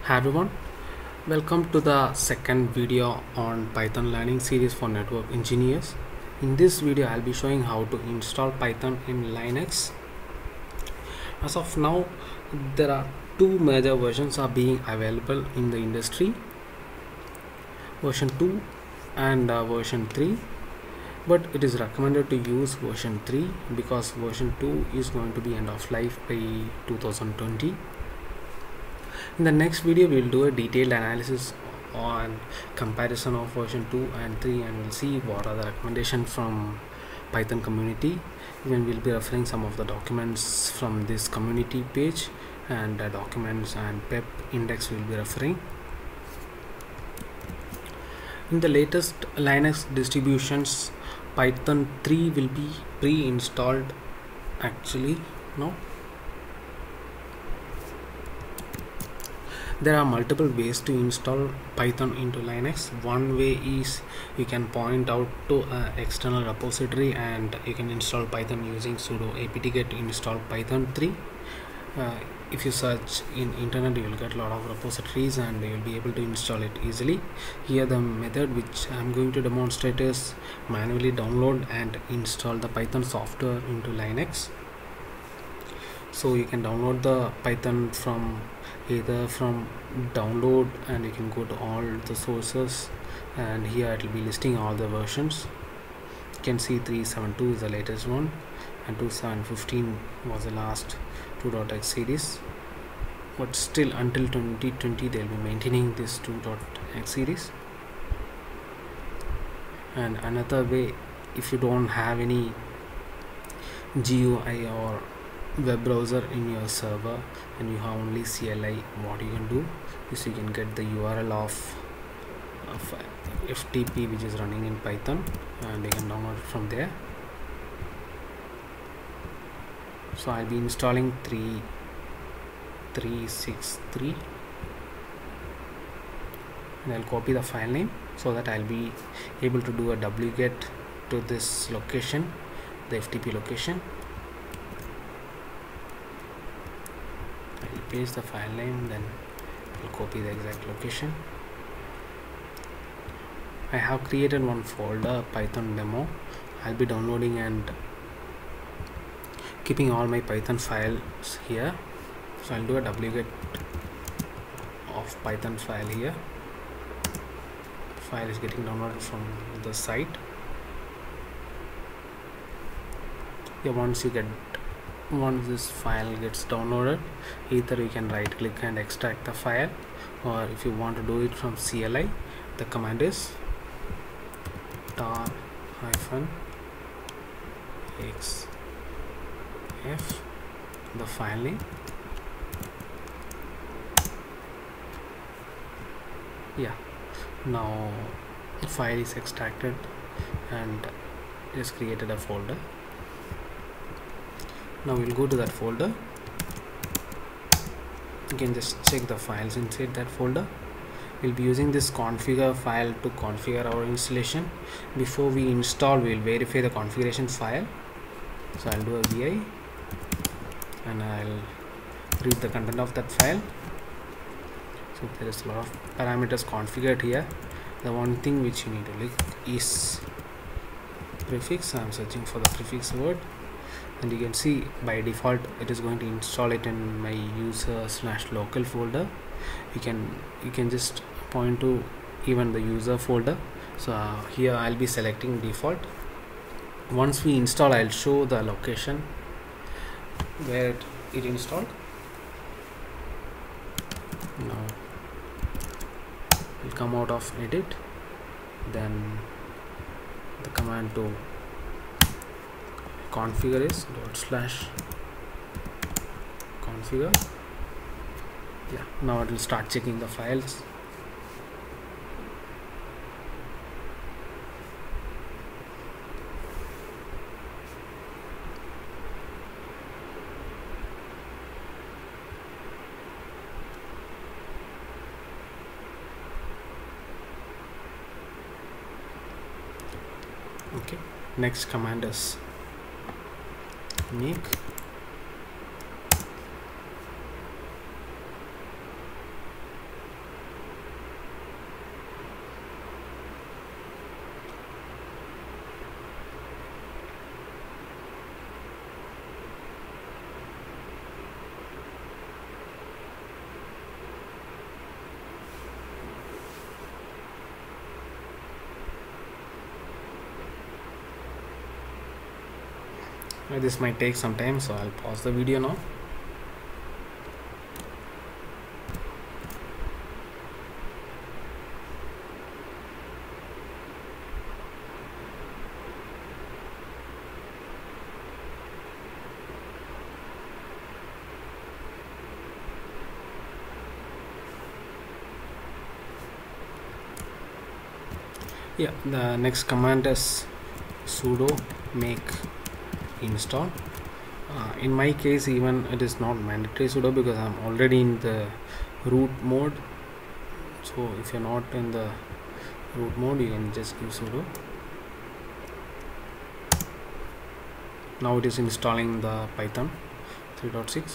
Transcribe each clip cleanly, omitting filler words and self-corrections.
Hi everyone, welcome to the second video on Python learning series for network engineers. In this video I'll be showing how to install Python in Linux. As of now there are two major versions are being available in the industry, version 2 and version 3, but it is recommended to use version 3 because version 2 is going to be end of life by 2020. In the next video we will do a detailed analysis on comparison of version 2 and 3 and we'll see what are the recommendations from Python community. Even we'll be referring some of the documents from this community page and the documents and pep index we'll be referring. In the latest Linux distributions, Python 3 will be pre-installed. Actually no, there are multiple ways to install Python into Linux. One way is you can point out to an external repository and you can install Python using sudo apt-get to install Python 3. If you search in internet you will get a lot of repositories and you will be able to install it easily. Here the method which I am going to demonstrate is manually download and install the Python software into Linux. So you can download the Python from either from download and you can go to all the sources and here it will be listing all the versions. You can see 3.7.2 is the latest one and 2.7.15 was the last 2.x series, but still until 2020 they will be maintaining this 2.x series. And another way, if you don't have any GUI or web browser in your server and you have only CLI, what you can do is you can get the URL of FTP which is running in Python and you can download it from there. So I'll be installing 3.3.6.3 and I'll copy the file name so that I'll be able to do a wget to this location, the FTP location. I'll paste the file name, then I'll copy the exact location. I have created one folder, Python demo. I'll be downloading and keeping all my Python files here. So I'll do a wget of Python file here. File is getting downloaded from the site. Yeah, once this file gets downloaded, either you can right click and extract the file, or if you want to do it from CLI, the command is tar-xf the file name. Yeah, now the file is extracted and just created a folder. Now we'll go to that folder. You can just check the files inside that folder. We'll be using this configure file to configure our installation. Before we install, we'll verify the configuration file. So I'll do a vi and I'll read the content of that file. So there is a lot of parameters configured here. The one thing which you need to look is prefix. I'm searching for the prefix word. And you can see by default it is going to install it in my user/local folder. You can just point to even the user folder. So here I'll be selecting default. Once we install, I'll show the location where it installed. Now we'll come out of edit, then the command to configure is /configure. Yeah, now it will start checking the files. Okay, next command is make This might take some time, so I'll pause the video now. Yeah, the next command is sudo make install. In my case, even it is not mandatory sudo because I'm already in the root mode. So if you're not in the root mode, you can just give sudo. Now it is installing the Python 3.6.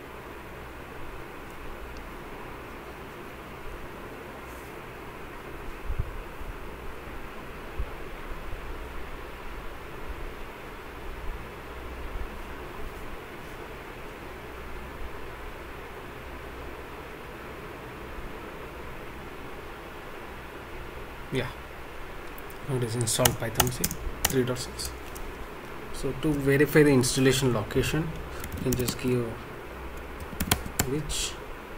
Yeah, now it is installed Python 3.6. So to verify the installation location, you can just give which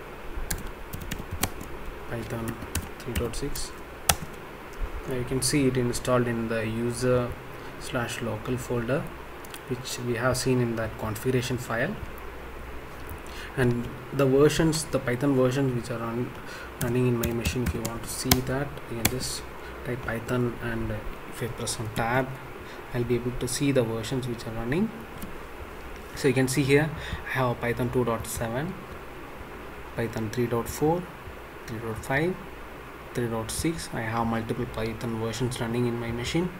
Python 3.6. Now you can see it installed in the user/local folder, which we have seen in that configuration file. And the versions, the Python versions which are running in my machine, if you want to see that, you can just type Python, and if I press on tab, I'll be able to see the versions which are running. So you can see here I have Python 2.7, Python 3.4, 3.5, 3.6. I have multiple Python versions running in my machine.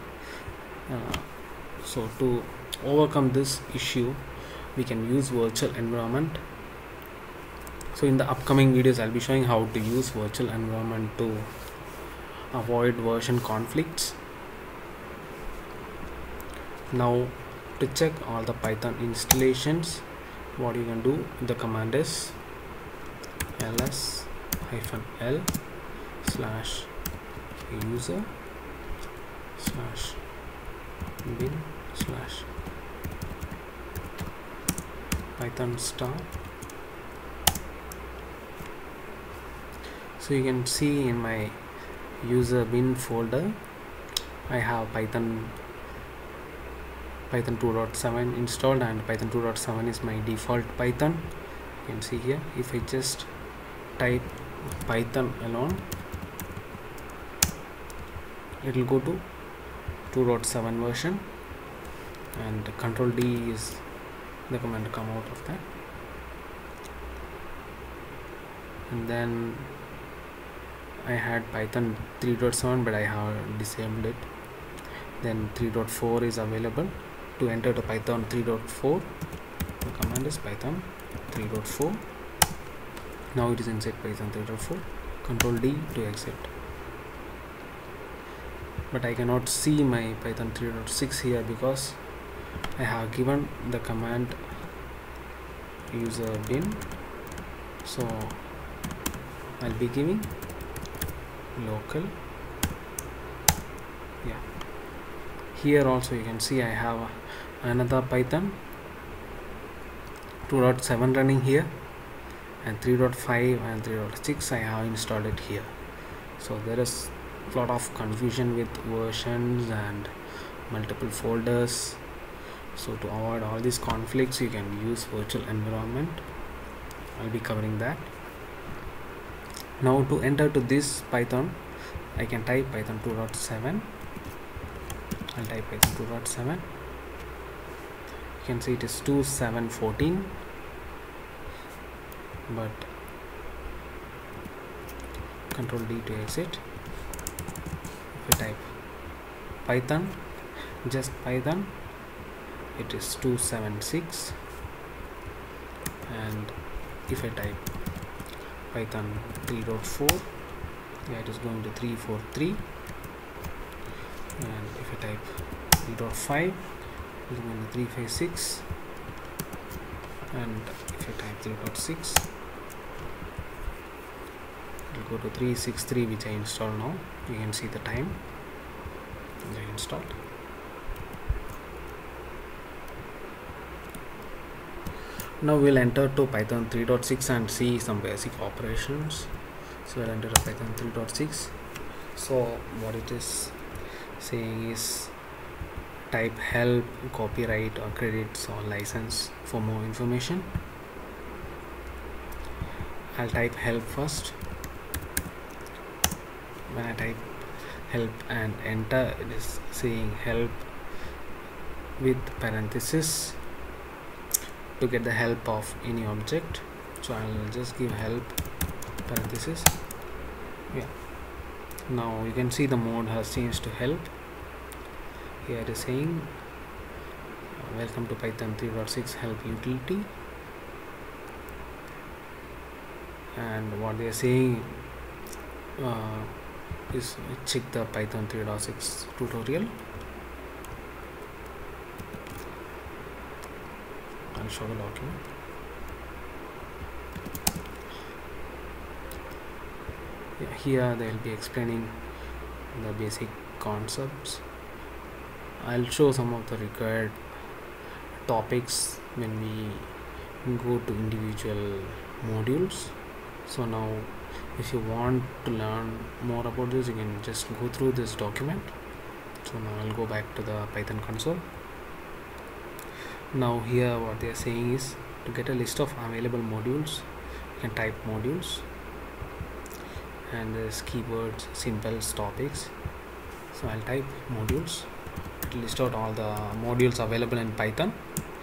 So to overcome this issue, we can use virtual environment. So in the upcoming videos, I'll be showing how to use virtual environment to avoid version conflicts. Now to check all the Python installations, what you can do, the command is ls-user/bin/python star. So you can see in my user bin folder, I have Python 2.7 installed, and Python 2.7 is my default Python. You can see here, if I just type Python alone, it will go to 2.7 version, and Control D is the command to come out of that. And then I had Python 3.7, but I have disabled it. Then 3.4 is available. To enter to Python 3.4, the command is Python 3.4. Now it is inside Python 3.4. Control D to exit. But I cannot see my Python 3.6 here because I have given the command user bin. So I'll be giving local. Yeah, here also you can see I have another Python 2.7 running here, and 3.5 and 3.6 I have installed it here. So there is a lot of confusion with versions and multiple folders. So to avoid all these conflicts, you can use virtual environment. I'll be covering that. Now to enter to this Python, I can type Python 2.7. I'll type Python 2.7. You can see it is 2.7.14, but Control D to exit. If I type Python, just Python, it is 2.7.6, and if I type Python 3.4, yeah, it is going to 3.4.3, and if I type 3.5, it is going to 3.5.6, and if I type 3.6, it will go to 3.6.3, which I installed now. You can see the time I installed. Now we'll enter to Python 3.6 and see some basic operations. So we'll enter to Python 3.6. So what it is saying is type help, copyright or credits or license for more information. I'll type help first. When I type help and enter, it is saying help with parenthesis to get the help of any object. So I'll just give help parenthesis. Yeah, now you can see the mode has changed to help. Here it is saying welcome to Python 3.6 help utility, and what they are saying is check the Python 3.6 tutorial. I'll show the document. Yeah, here they will be explaining the basic concepts. I'll show some of the required topics when we go to individual modules. So now if you want to learn more about this, you can just go through this document. So now I'll go back to the Python console. Now here what they are saying is to get a list of available modules, you can type modules, and there's keywords, symbols, topics. So I'll type modules. It will list out all the modules available in Python.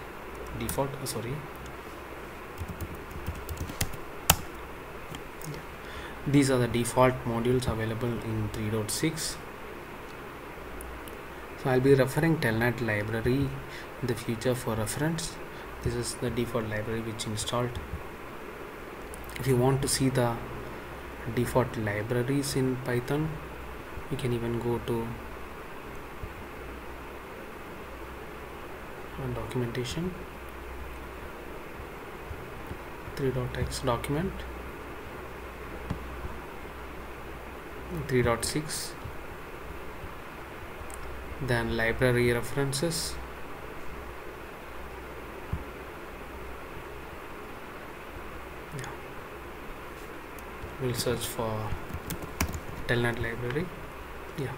These are the default modules available in 3.6. So I'll be referring telnet library in the future for reference. This is the default library which installed. If you want to see the default libraries in Python, you can even go to documentation, 3.x document, 3.6, then library references, yeah. We'll search for telnet library. Yeah,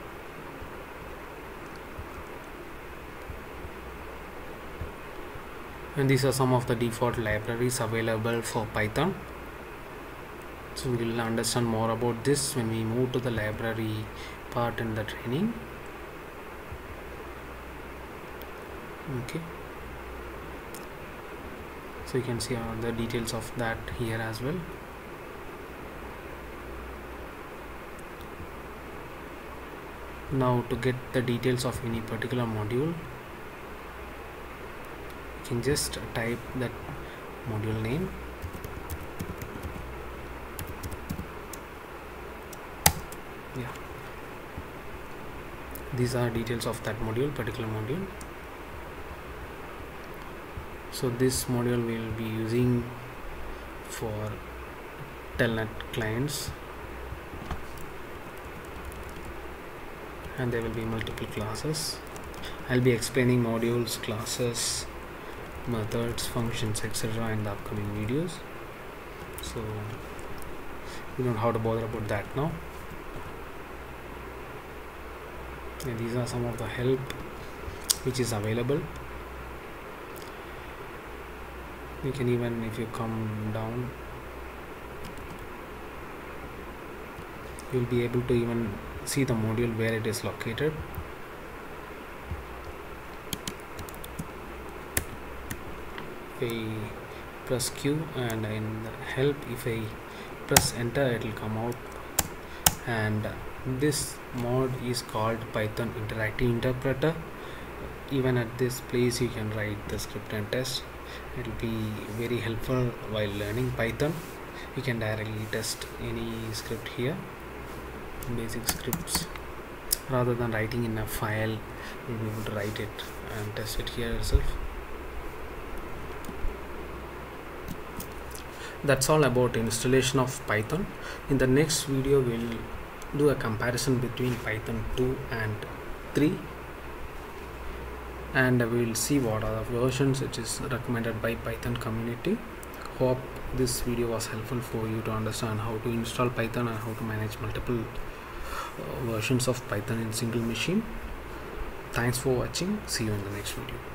and these are some of the default libraries available for Python. So we'll understand more about this when we move to the library part in the training. Okay, so you can see all the details of that here as well. Now to get the details of any particular module, you can just type that module name. Yeah, these are details of that particular module. So this module we will be using for telnet clients, and there will be multiple classes. I'll be explaining modules, classes, methods, functions, etc. in the upcoming videos. So you don't have to bother about that now. And these are some of the help which is available. You can even, if you come down, you'll be able to even see the module where it is located. If I press Q and in the help, if I press enter, it will come out. And this mod is called Python Interactive Interpreter. Even at this place you can write the script and test. It will be very helpful while learning Python. You can directly test any script here, basic scripts, rather than writing in a file. You'll be able to write it and test it here yourself. That's all about installation of Python. In the next video we'll do a comparison between Python 2 and 3. and we will see what are the versions which is recommended by Python community. Hope this video was helpful for you to understand how to install Python and how to manage multiple versions of Python in single machine. Thanks for watching. See you in the next video.